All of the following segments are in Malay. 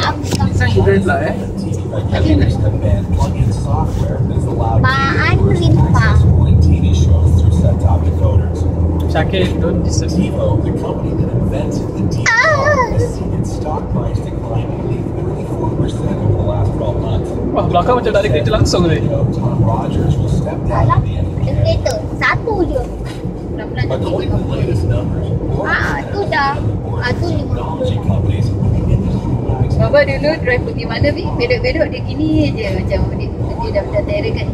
Isang event lah Maan Rimpang. Syakir, don't disappear. Wah, belakang macam tak ada kereta langsung ni. Alah, ada kereta. Satu je. Pelan-pelan tak kereta. Tu dah. Tu 50. Baba dulu drive pergi mana Bi? Bedok-bedok dia gini je macam dia dah terror kan.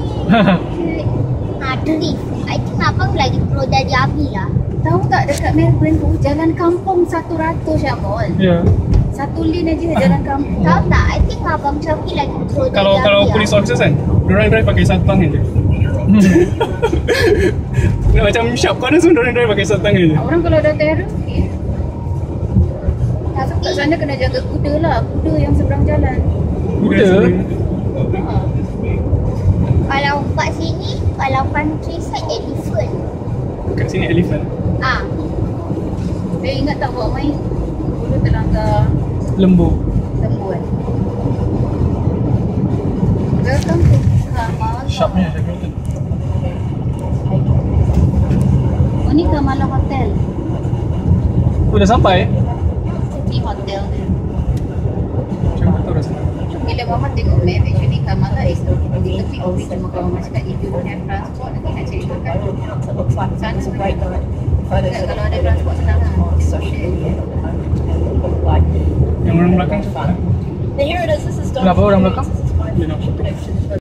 Drift. I think abang lagi pro dari Abi lah. Tahu tak dekat Melbourne tu jalan kampung 100 Syamul. Ya. Satu lane aja jalan kampung. Tahu tak? I think abang Syafi lagi pro dari Abi Kalau police officers kan, diorang drive pakai satu tangan je. Macam sharp corner semua diorang drive pakai satu tangan je. Orang kalau dah terror, okay. Kat sana kena jaga kuda lah. Kuda yang seberang jalan. Kuda? Kalau kat sini, kalau countryside, elephant. Kat sini elephant. Saya ingat tak bawa main dulu terlanggar Lembu. Tembuan. Welcome to Kamala. Sharpnya saya kata. Oh ni Kamala Hotel. Oh, dah sampai? Ni hotel ni. Macam mana tahu dah sampai? Bila Mama tengok map, actually Kamala is a little bit away. Cuma kalau Mama cakap if you don't have transport, nanti nak ceritakan sana sebenarnya. Kalau ada transport senang lah. Yang orang belakang tu. Here it is. This is Kenapa orang belakang?